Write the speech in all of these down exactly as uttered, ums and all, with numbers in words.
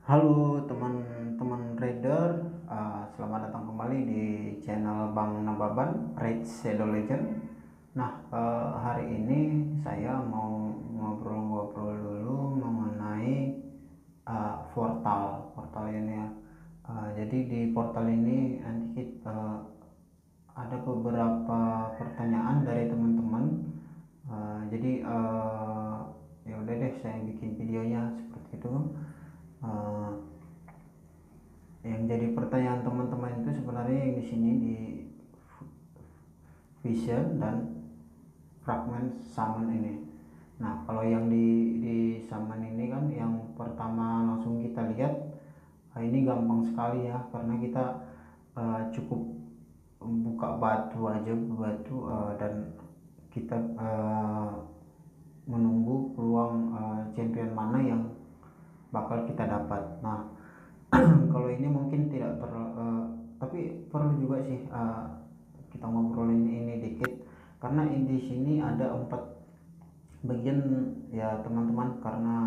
Halo teman-teman trader, uh, selamat datang kembali di channel Bang Nababan Raid Shadow Legend. Nah, uh, hari ini saya mau ngobrol-ngobrol dulu mengenai uh, portal portal ini ya. Uh, jadi di portal ini nanti kita uh, ada beberapa pertanyaan dari teman-teman. Uh, jadi uh, ya udah deh, saya bikin videonya seperti itu. Uh, yang jadi pertanyaan teman-teman itu sebenarnya yang di sini di vision dan fragment summon ini. Nah, kalau yang di di summon ini kan yang pertama langsung kita lihat, uh, ini gampang sekali ya, karena kita uh, cukup buka batu aja batu uh, dan kita uh, menunggu peluang uh, champion mana yang bakal kita dapat. Nah, kalau ini mungkin tidak ter uh, tapi perlu juga sih uh, kita ngobrolin ini dikit, karena di sini ada empat bagian ya teman-teman, karena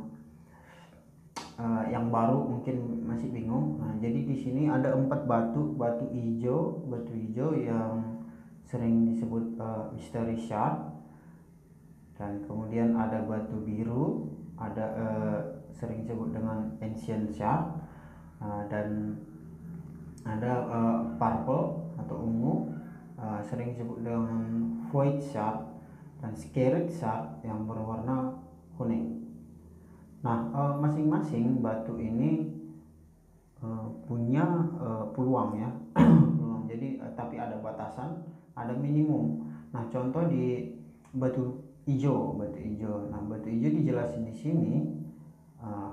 uh, yang baru mungkin masih bingung. Nah, jadi di sini ada empat batu batu hijau batu hijau yang sering disebut uh, mystery shard, dan kemudian ada batu biru, ada uh, sering disebut dengan ancient shard, uh, dan ada uh, purple atau ungu, uh, sering disebut dengan void shard, dan scarlet shard yang berwarna kuning. Nah, uh, masing-masing batu ini uh, punya uh, peluang ya. peluang. Jadi uh, tapi ada batasan, ada minimum. Nah, contoh di batu hijau, batu hijau. Nah, batu hijau dijelasin di sini, uh,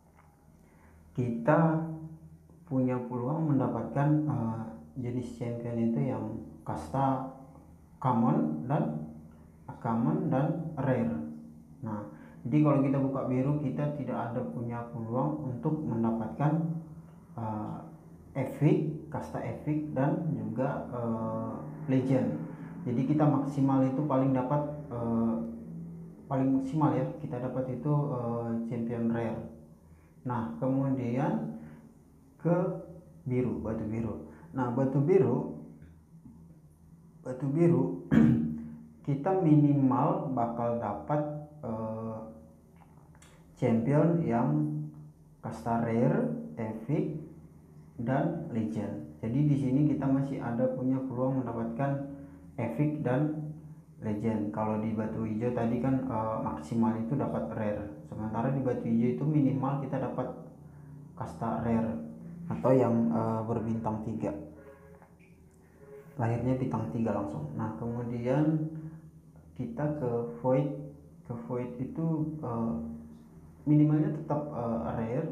kita punya peluang mendapatkan uh, jenis champion itu yang kasta common dan common dan rare. Nah, jadi kalau kita buka biru, kita tidak ada punya peluang untuk mendapatkan uh, epic, kasta epic, dan juga uh, legend. Jadi kita maksimal itu paling dapat uh, paling maksimal ya, kita dapat itu uh, champion rare. Nah, kemudian ke biru, batu biru. Nah, batu biru batu biru kita minimal bakal dapat uh, champion yang kasta rare, epic, dan legend. Jadi di sini kita masih ada punya peluang mendapatkan epic dan legend. Kalau di batu hijau tadi kan uh, maksimal itu dapat rare, sementara di batu hijau itu minimal kita dapat kasta rare atau yang uh, berbintang tiga, lahirnya bintang tiga langsung. Nah, kemudian kita ke void. Ke void itu uh, minimalnya tetap uh, rare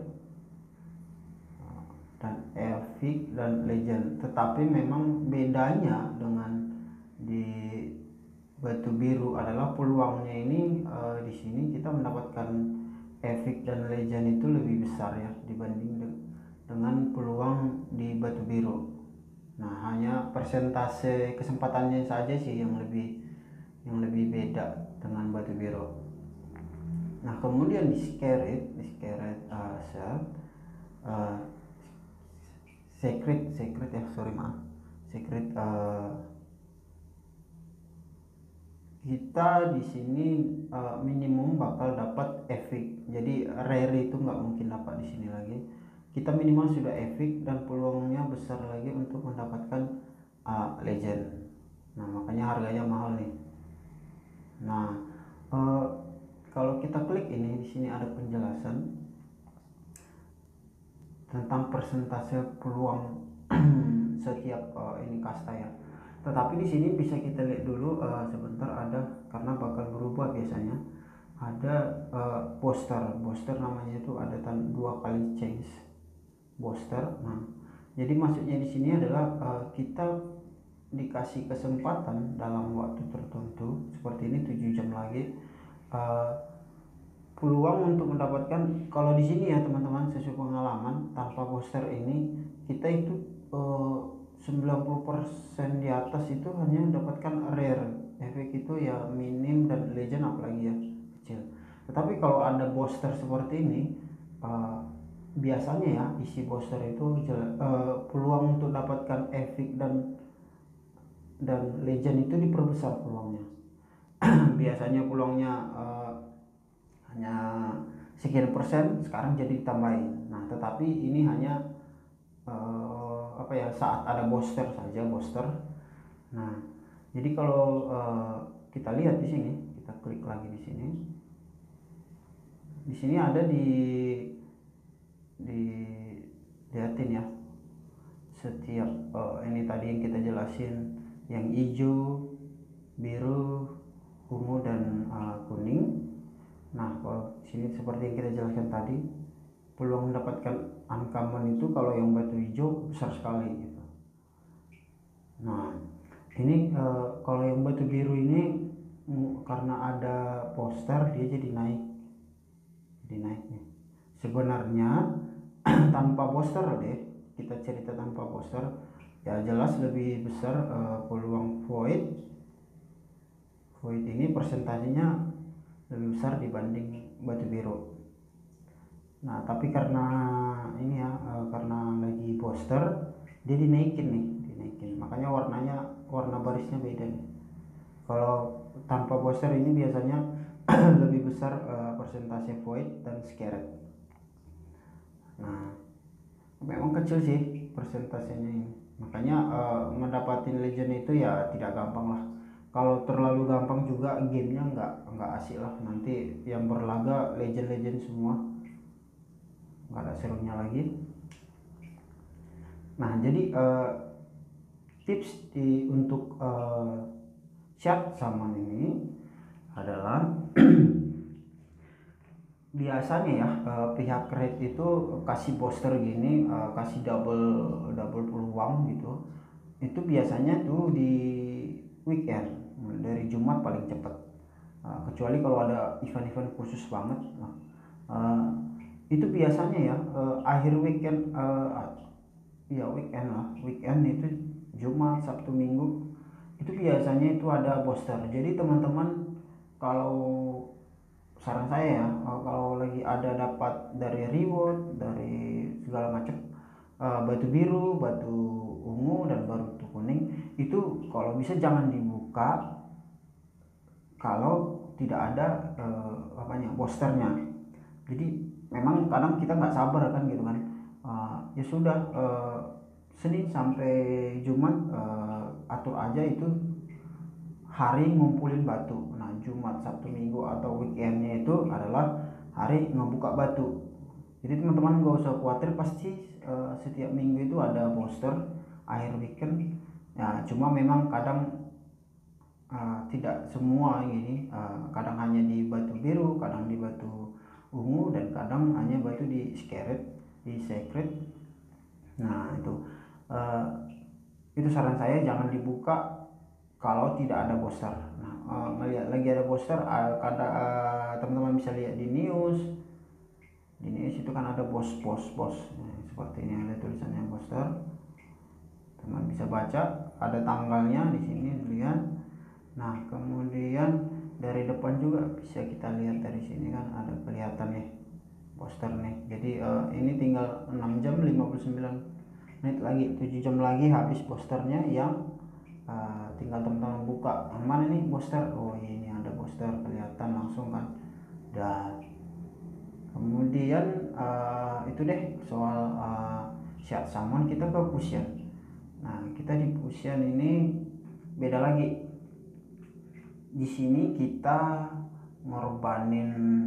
dan epic dan legend, tetapi memang bedanya dengan di batu biru adalah peluangnya ini, uh, di sini kita mendapatkan epic dan legend itu lebih besar ya dibanding de dengan peluang di batu biru. Nah, hanya persentase kesempatannya saja sih yang lebih yang lebih beda dengan batu biru. Nah, kemudian di scarlet, di scarlet uh, shard, uh, secret secret ya sorry maaf secret, uh, kita di sini uh, minimum bakal dapat epic. Jadi rare itu nggak mungkin dapat di sini lagi. Kita minimal sudah epic dan peluangnya besar lagi untuk mendapatkan uh, legend. Nah, makanya harganya mahal nih. Nah, uh, kalau kita klik ini, di sini ada penjelasan tentang persentase peluang setiap uh, ini kasta ya. Tetapi di sini bisa kita lihat dulu uh, sebentar, ada karena bakal berubah biasanya. Ada uh, poster, poster namanya itu ada dua kali change poster. Nah, jadi maksudnya di sini adalah uh, kita dikasih kesempatan dalam waktu tertentu seperti ini tujuh jam lagi, uh, peluang untuk mendapatkan, kalau di sini ya teman-teman, sesuai pengalaman tanpa poster ini kita itu uh, sembilan puluh persen di atas itu hanya mendapatkan rare, efek itu ya minim, dan legend apalagi ya kecil. Tetapi kalau ada poster seperti ini, uh, biasanya ya isi booster itu uh, peluang untuk dapatkan epic dan dan legend itu diperbesar peluangnya. Biasanya peluangnya uh, hanya sekian persen, sekarang jadi ditambahin. Nah tetapi ini hanya uh, apa ya, saat ada booster saja, booster. Nah jadi kalau uh, kita lihat di sini, kita klik lagi di sini. Di sini ada di di lihatin ya, setiap uh, ini tadi yang kita jelasin, yang hijau, biru, ungu, dan uh, kuning. Nah kalau sini seperti yang kita jelaskan tadi, peluang mendapatkan uncommon itu kalau yang batu hijau besar sekali gitu. Nah ini uh, kalau yang batu biru ini karena ada poster dia jadi naik, jadi naiknya. Sebenarnya tanpa poster deh, kita cerita tanpa poster ya jelas lebih besar uh, peluang void void ini persentasenya lebih besar dibanding batu biru. Nah tapi karena ini ya uh, karena lagi poster dia dinaikin nih, dinaikin, makanya warnanya, warna barisnya beda nih. Kalau tanpa poster ini biasanya lebih besar uh, persentase void dan scared. Nah memang kecil sih persentasenya ini, makanya uh, mendapatkan legend itu ya tidak gampang lah. Kalau terlalu gampang juga gamenya nggak nggak asik lah, nanti yang berlaga legend-legend semua, nggak ada serunya lagi. Nah jadi uh, tips di untuk uh, shard summon ini adalah biasanya ya uh, pihak raid itu kasih booster gini, uh, kasih double double peluang gitu, itu biasanya tuh di weekend, dari Jumat paling cepat, uh, kecuali kalau ada event-event khusus banget. Nah, uh, itu biasanya ya uh, akhir weekend, uh, ya weekend lah, weekend itu Jumat, Sabtu, Minggu itu biasanya itu ada booster. Jadi teman-teman kalau saran saya ya, kalau lagi ada dapat dari reward, dari segala macam, uh, batu biru, batu ungu, dan batu kuning, itu kalau bisa jangan dibuka kalau tidak ada uh, apanya boosternya. Jadi memang kadang kita nggak sabar kan gitu kan, uh, ya sudah uh, Senin sampai Jumat uh, atur aja itu hari ngumpulin batu. Nah Jumat, Sabtu, Minggu atau weekendnya itu adalah hari ngebuka batu. Jadi teman-teman gak usah khawatir, pasti uh, setiap minggu itu ada booster akhir weekend ya. Cuma memang kadang uh, tidak semua ini, uh, kadang hanya di batu biru, kadang di batu ungu, dan kadang hanya batu di scared, di secret. Nah itu uh, itu saran saya, jangan dibuka kalau tidak ada booster. Nah, uh, melihat lagi ada booster, uh, kada uh, teman-teman bisa lihat di news. Di news itu kan ada bos bos bos. Nah, seperti ini ada tulisannya booster. Teman bisa baca, ada tanggalnya di sini lihat. Nah, kemudian dari depan juga bisa kita lihat, dari sini kan ada kelihatan nih booster nih. Jadi uh, ini tinggal enam jam lima puluh sembilan menit lagi, tujuh jam lagi habis boosternya, yang Uh, tinggal teman-teman buka mana nih booster. Oh ini ada booster, kelihatan langsung kan. Dan kemudian uh, itu deh soal uh, shard summon. Kita ke fusion. Nah kita di fusion ini beda lagi. Di sini kita ngorbanin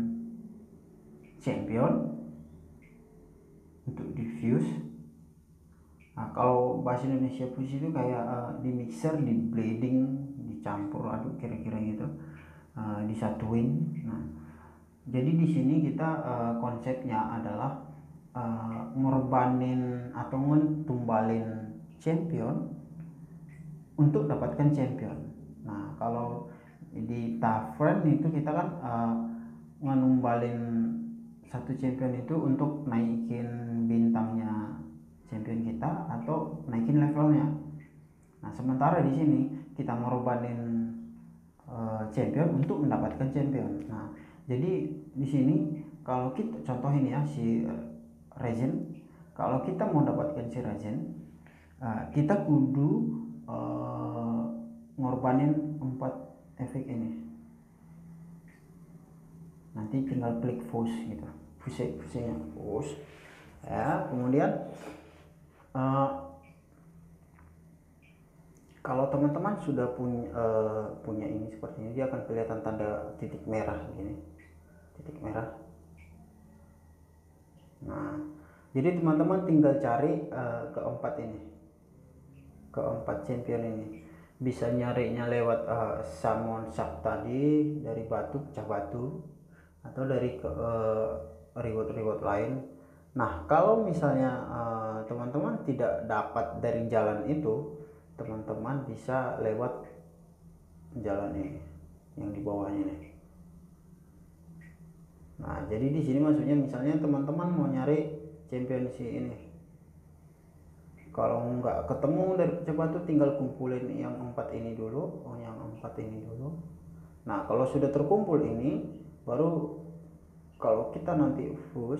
champion untuk diffuse. Nah kalau bahasa Indonesia fusi itu kayak uh, di mixer, di bleeding, dicampur aduk kira-kira gitu, uh, disatuin. Nah jadi di sini kita uh, konsepnya adalah uh, ngorbanin atau ngetumbalin champion untuk dapatkan champion. Nah kalau di Tavern itu kita kan uh, ngenumbalin satu champion itu untuk naikin bintangnya champion kita atau naikin levelnya. Nah sementara di sini kita ngorbanin uh, champion untuk mendapatkan champion. Nah jadi di sini kalau kita contohin ya, si regen. Kalau kita mau dapatkan si regen, uh, kita kudu uh, ngorbanin empat efek ini. Nanti tinggal klik push gitu, push pushnya push ya. Kemudian uh, kalau teman-teman sudah punya uh, punya ini seperti ini, dia akan kelihatan tanda titik merah ini, titik merah. Nah, jadi teman-teman tinggal cari uh, keempat ini, keempat champion ini. Bisa nyarinya lewat uh, summon sub tadi dari batu, pecah batu, atau dari ke uh, reward-reward lain. Nah, kalau misalnya uh, teman-teman tidak dapat dari jalan itu, teman-teman bisa lewat jalan ini yang di bawahnya nih. Nah, jadi di sini maksudnya misalnya teman-teman mau nyari champion si ini, kalau nggak ketemu dari pecah batu, tinggal kumpulin yang empat ini dulu. Oh, yang empat ini dulu. Nah, kalau sudah terkumpul ini, baru kalau kita nanti push,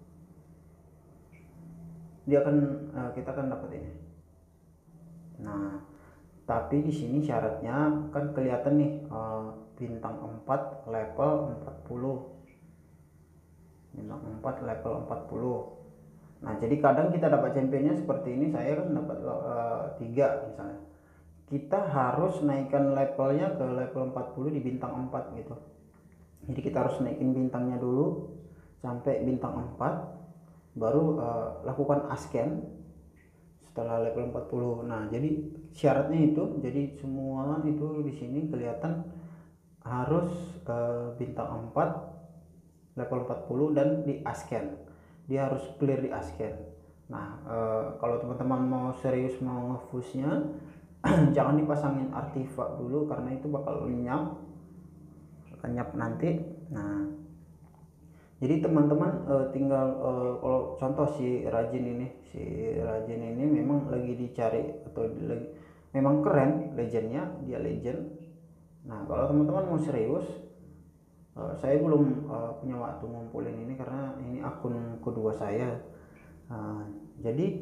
dia akan uh, kita akan dapat ini. Nah, tapi di sini syaratnya kan kelihatan nih, uh, bintang empat level empat puluh, bintang empat level empat puluh. Nah, jadi kadang kita dapat championnya seperti ini. Saya kan dapat uh, tiga misalnya. Kita harus naikkan levelnya ke level empat puluh di bintang empat gitu. Jadi kita harus naikin bintangnya dulu sampai bintang empat, baru uh, lakukan asken setelah level empat puluh. Nah, jadi syaratnya itu, jadi semua itu di sini kelihatan harus uh, bintang empat level empat puluh dan di asken. Dia harus clear di asken. Nah, uh, kalau teman-teman mau serius mau ngefushnya, jangan dipasangin artifak dulu karena itu bakal lenyap, lenyap nanti. Nah, jadi teman-teman uh, tinggal uh, kalau contoh si rajin ini, si rajin ini memang lagi dicari atau lagi memang keren legendnya, dia legend. Nah, kalau teman-teman mau serius, uh, saya belum uh, punya waktu ngumpulin ini karena ini akun kedua saya. Uh, jadi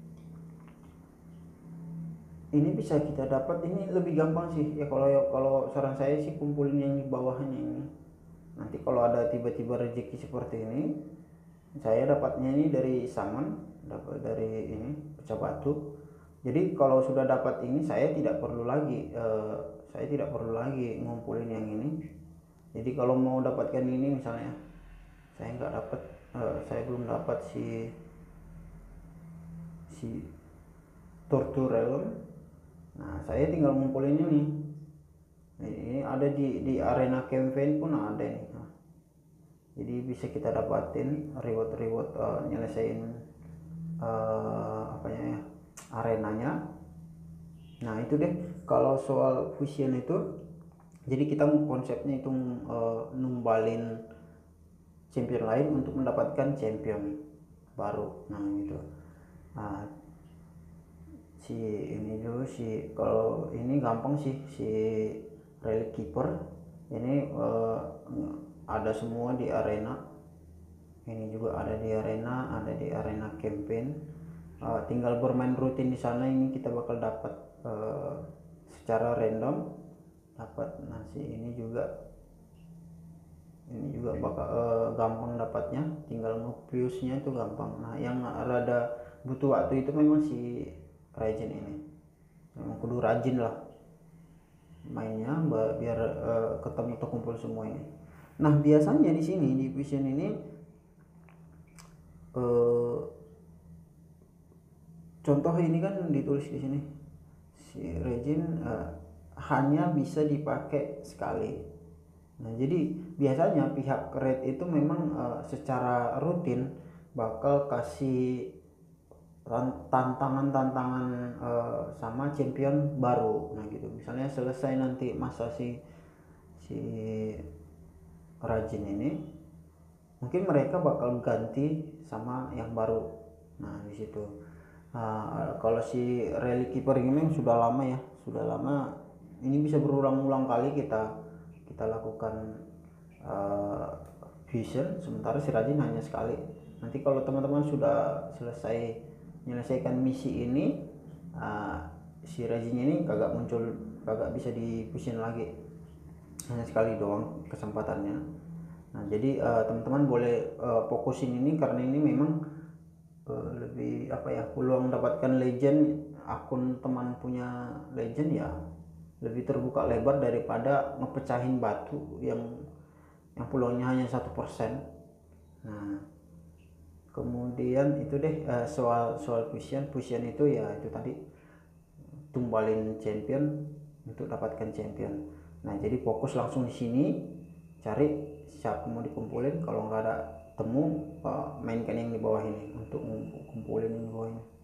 ini bisa kita dapat, ini lebih gampang sih ya. Kalau kalau saran saya sih kumpulin yang di bawahnya ini. Nanti kalau ada tiba-tiba rezeki seperti ini, saya dapatnya ini dari summon, dapat dari ini pecah batu. Jadi kalau sudah dapat ini, saya tidak perlu lagi eh, saya tidak perlu lagi ngumpulin yang ini. Jadi kalau mau dapatkan ini misalnya, saya nggak dapat, eh, saya belum dapat si si Torture Realm. Nah, saya tinggal ngumpulin ini. Ini ada di di arena campaign pun ada nih. Nah, jadi bisa kita dapatin reward-reward uh, nyelesain uh, apa ya arenanya. Nah, itu deh kalau soal fusion itu. Jadi kita konsepnya itu uh, numbalin champion lain untuk mendapatkan champion baru. Nah, gitu. Nah, si ini dulu si kalau ini gampang sih, si Relic Keeper ini uh, ada semua di arena. Ini juga ada di arena, ada di arena campaign. Uh, tinggal bermain rutin di sana. Ini kita bakal dapat uh, secara random dapat. Nasi ini juga ini juga bakal uh, gampang dapatnya. Tinggal nge-fuse-nya itu gampang. Nah, yang rada butuh waktu itu memang si rajin ini. Memang kudu rajin lah mainnya biar uh, ketemu terkumpul semua ini. Nah, biasanya di sini di vision ini uh, contoh ini kan ditulis di sini si regen uh, hanya bisa dipakai sekali. Nah, jadi biasanya pihak Red itu memang uh, secara rutin bakal kasih tantangan-tantangan uh, sama champion baru. Nah, gitu. Misalnya selesai nanti masa si si rajin ini, mungkin mereka bakal ganti sama yang baru. Nah, di situ. Uh, kalau si Relic Keeper ini sudah lama ya, sudah lama. Ini bisa berulang-ulang kali kita kita lakukan uh, vision, sementara si rajin hanya sekali. Nanti kalau teman-teman sudah selesai menyelesaikan misi ini, uh, si rajinnya ini kagak muncul, kagak bisa dipusin lagi, hanya sekali doang kesempatannya. Nah jadi uh, teman-teman boleh uh, fokusin ini, karena ini memang uh, lebih apa ya, peluang mendapatkan legend, akun teman punya legend ya lebih terbuka lebar daripada ngepecahin batu yang yang peluangnya hanya satu persen. Nah kemudian itu deh uh, soal soal fusion fusion itu ya itu tadi, tumbalin champion untuk dapatkan champion. Nah jadi fokus langsung di sini, cari siapa mau dikumpulin. Kalau nggak ada temu, uh, mainkan yang di bawah ini untuk kumpulin yang di bawah ini.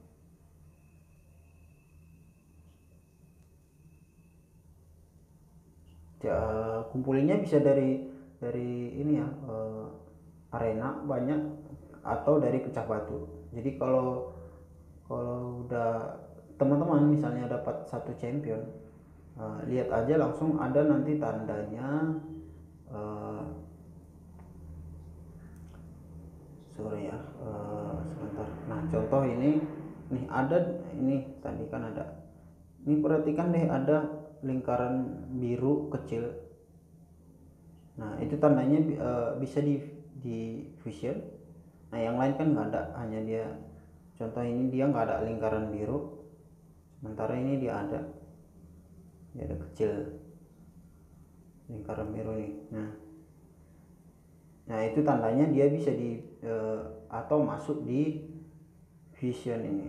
Ya, kumpulinnya bisa dari dari ini ya, uh, arena banyak atau dari pecah batu. Jadi kalau kalau udah teman-teman misalnya dapat satu champion, uh, lihat aja langsung ada nanti tandanya, uh, sorry ya, uh, sebentar. Nah contoh ini nih, ada ini tadi kan ada, ini perhatikan deh, ada lingkaran biru kecil. Nah itu tandanya uh, bisa di di fusion. Nah yang lain kan nggak ada, hanya dia. Contoh ini dia nggak ada lingkaran biru, sementara ini dia ada, dia ada kecil lingkaran biru nih. Nah, nah itu tandanya dia bisa di uh, atau masuk di fusion ini.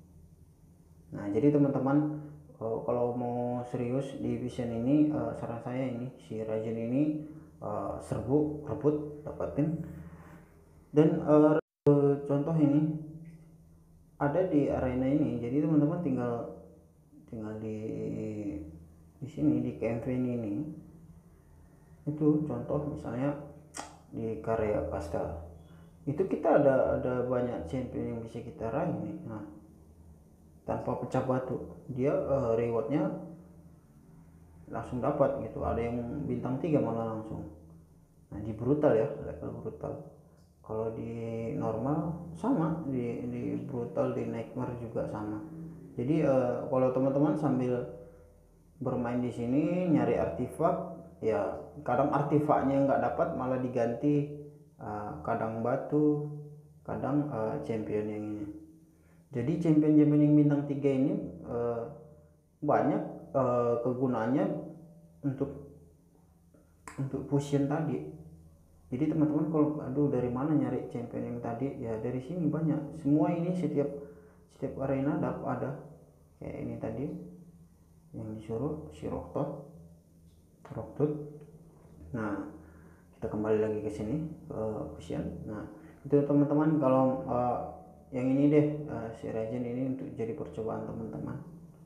Nah jadi teman-teman, uh, kalau mau serius di fusion ini, uh, saran saya ini si Rajen ini uh, serbu, rebut, dapatin. Dan uh, contoh ini ada di arena ini, jadi teman-teman tinggal tinggal di di sini di campaign ini. Itu contoh misalnya di karya Kasta, itu kita ada ada banyak champion yang bisa kita raih nih. Nah tanpa pecah batu, dia uh, rewardnya langsung dapat gitu. Ada yang bintang tiga malah langsung. Nah di brutal ya, level brutal. Kalau di normal sama, di, di brutal, di nightmare juga sama. Jadi uh, kalau teman-teman sambil bermain di sini nyari artifak, ya kadang artifaknya nggak dapat malah diganti uh, kadang batu, kadang uh, champion yang ini. Jadi champion-champion yang bintang tiga ini uh, banyak uh, kegunaannya untuk untuk fusion tadi. Jadi teman-teman kalau aduh dari mana nyari champion yang tadi, ya dari sini banyak. Semua ini setiap setiap arena dapat ada, kayak ini tadi yang disuruh si Roktot Roktut. Nah kita kembali lagi ke sini ke fusion. Nah itu teman-teman, kalau uh, yang ini deh, uh, si Rajen ini untuk jadi percobaan teman-teman.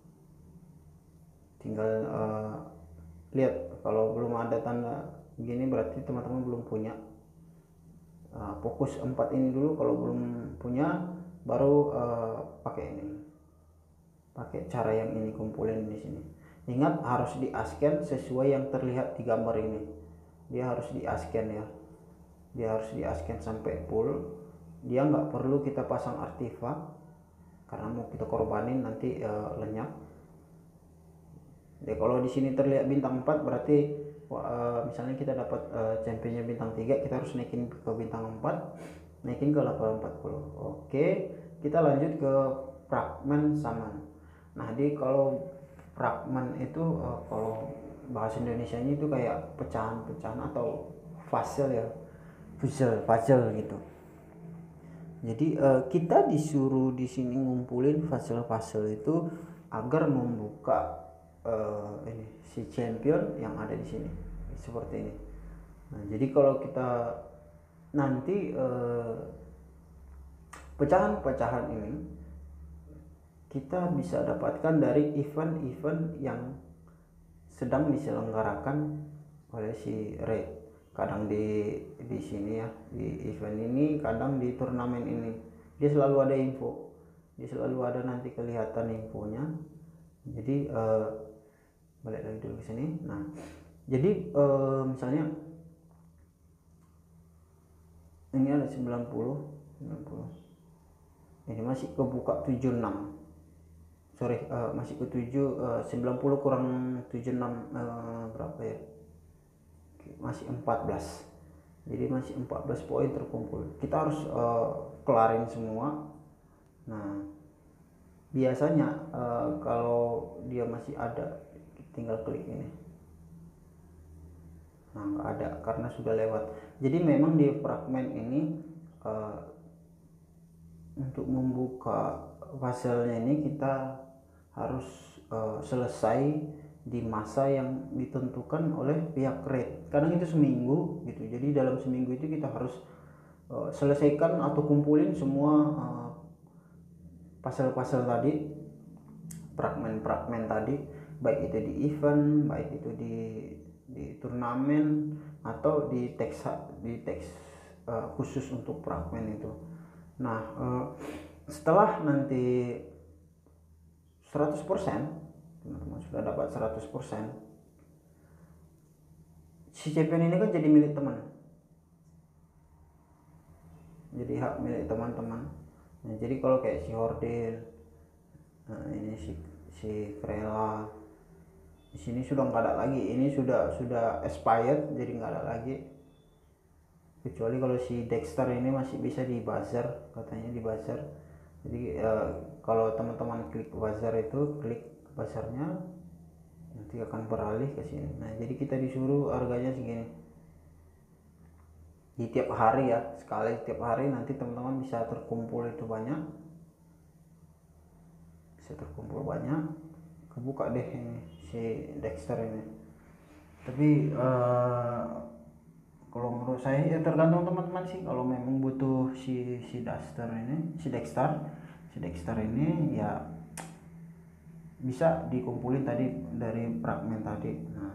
Tinggal uh, lihat, kalau belum ada tanda begini berarti teman-teman belum punya. Uh, fokus empat ini dulu, kalau belum punya baru uh, pakai ini, pakai cara yang ini, kumpulin di sini. Ingat harus di asken sesuai yang terlihat di gambar ini. Dia harus di asken ya, dia harus di asken sampai full. Dia nggak perlu kita pasang artifak karena mau kita korbanin nanti uh, lenyap. Jadi kalau di sini terlihat bintang empat berarti uh, misalnya kita dapat uh, championnya bintang tiga, kita harus naikin ke bintang empat, naikin ke level empat puluh. Oke, kita lanjut ke fragment saman. Nah, jadi kalau fragment itu uh, kalau bahasa Indonesianya itu kayak pecahan-pecahan atau puzzle ya, puzzle, puzzle gitu. Jadi uh, kita disuruh di sini ngumpulin puzzle-puzzle itu agar membuka Uh, ini si champion yang ada di sini seperti ini. Nah, jadi kalau kita nanti uh, pecahan-pecahan ini kita bisa dapatkan dari event-event yang sedang diselenggarakan oleh si Red. Kadang di di sini ya, di event ini, kadang di turnamen ini. Dia selalu ada info. Dia selalu ada nanti kelihatan infonya. Jadi uh, balik lagi dulu ke sini. Nah, jadi uh, misalnya ini ada sembilan puluh masih kebuka tujuh puluh enam, sorry uh, masih ke tujuh, uh, sembilan puluh kurang tujuh puluh enam, uh, berapa ya, masih empat belas. Jadi masih empat belas poin terkumpul, kita harus uh, kelarin semua. Nah biasanya uh, kalau dia masih ada, tinggal klik ini. Nah nggak ada karena sudah lewat. Jadi memang di fragmen ini uh, untuk membuka puzzle-nya ini kita harus uh, selesai di masa yang ditentukan oleh pihak rate. Kadang itu seminggu gitu. Jadi dalam seminggu itu kita harus uh, selesaikan atau kumpulin semua uh, puzzle-puzzle tadi, fragmen-fragmen tadi, baik itu di event, baik itu di di turnamen atau di teks di teks uh, khusus untuk fragmen itu. Nah uh, setelah nanti seratus persen teman-teman sudah dapat seratus persen, si champion ini kan jadi milik teman, jadi hak milik teman-teman. Nah, jadi kalau kayak si Hordin, nah ini si si Krela, di sini sudah nggak ada lagi, ini sudah sudah expired, jadi nggak ada lagi. Kecuali kalau si Dexter ini masih bisa di buzzer, katanya di buzzer. Jadi eh, kalau teman-teman klik buzzer itu, klik buzzernya, nanti akan beralih ke sini. Nah jadi kita disuruh harganya segini di tiap hari ya, sekali tiap hari. Nanti teman-teman bisa terkumpul itu banyak, bisa terkumpul banyak, kebuka deh ini si Dexter ini. Tapi uh, kalau menurut saya ya tergantung teman-teman sih. Kalau memang butuh si si Dexter ini, si Dexter, si Dexter ini ya bisa dikumpulin tadi dari fragmen tadi. Nah,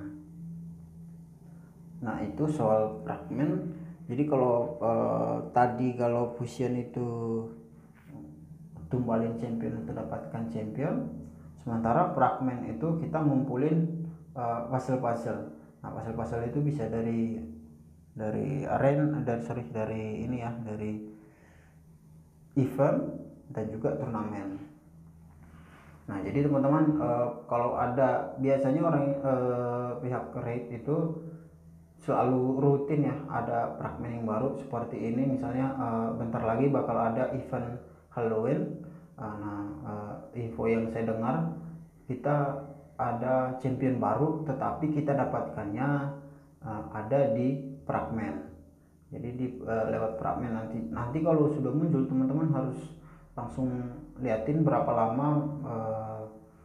nah itu soal fragmen. Jadi kalau uh, tadi kalau fusion itu tumbalin champion untuk dapatkan champion, sementara fragmen itu kita ngumpulin uh, puzzle-puzzle. Nah puzzle-puzzle itu bisa dari dari arena, dari sorry dari ini ya, dari event dan juga turnamen. Nah jadi teman-teman uh, kalau ada, biasanya orang uh, pihak rate itu selalu rutin ya ada fragmen yang baru seperti ini. Misalnya uh, bentar lagi bakal ada event Halloween. Uh, nah uh, info yang saya dengar, kita ada champion baru, tetapi kita dapatkannya uh, ada di fragmen. Jadi di uh, lewat fragmen nanti nanti kalau sudah muncul, teman-teman harus langsung liatin berapa lama uh,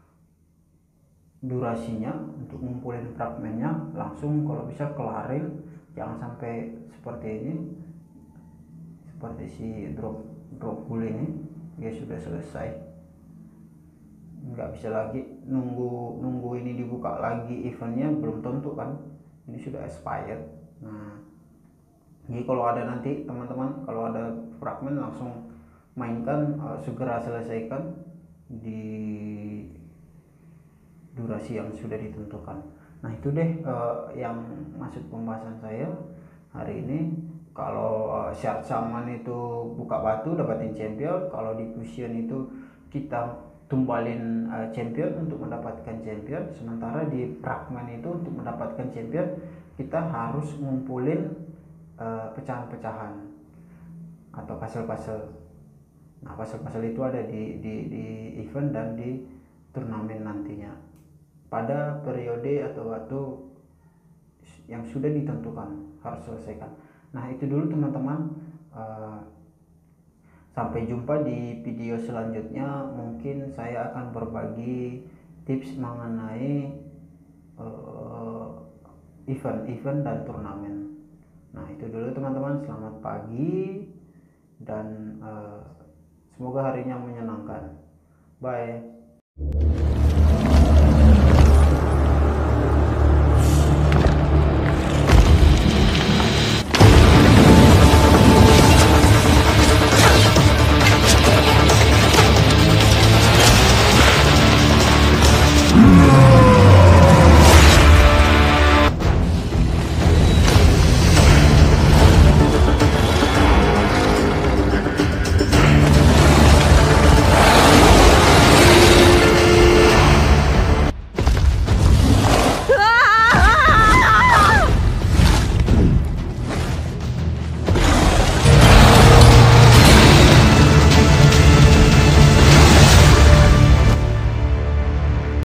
durasinya untuk ngumpulin fragmennya. Langsung kalau bisa kelarin, jangan sampai seperti ini, seperti si drop drop pool ini ya sudah selesai, nggak bisa lagi nunggu nunggu ini dibuka lagi eventnya, belum tentu kan, ini sudah expired. Nah jadi kalau ada nanti teman-teman, kalau ada fragmen langsung mainkan, uh, segera selesaikan di durasi yang sudah ditentukan. Nah itu deh uh, yang masuk pembahasan saya hari ini. Kalau uh, shard saman itu buka batu dapatin champion, kalau di fusion itu kita tumbalin uh, champion untuk mendapatkan champion, sementara di fragmen itu untuk mendapatkan champion kita harus ngumpulin uh, pecahan-pecahan atau puzzle-puzzle. Nah puzzle-puzzle itu ada di, di, di event dan di turnamen nantinya pada periode atau waktu yang sudah ditentukan harus selesaikan. Nah itu dulu teman-teman, uh, sampai jumpa di video selanjutnya. Mungkin saya akan berbagi tips mengenai event-event uh, dan turnamen. Nah itu dulu teman-teman, selamat pagi dan uh, semoga harinya menyenangkan. Bye.